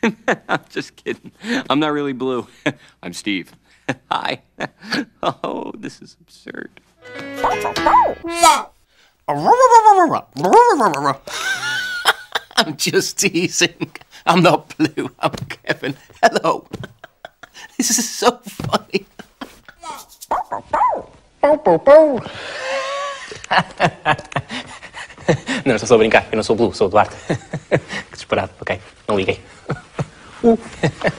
I'm just kidding. I'm not really blue. I'm Steve. Hi. Oh, this is absurd. I'm just teasing. I'm not blue. I'm Kevin. Hello. This is so funny. Não, eu só sou a brincar. Eu não sou blue, sou o Duarte. Que disparado. Ok, não liguei.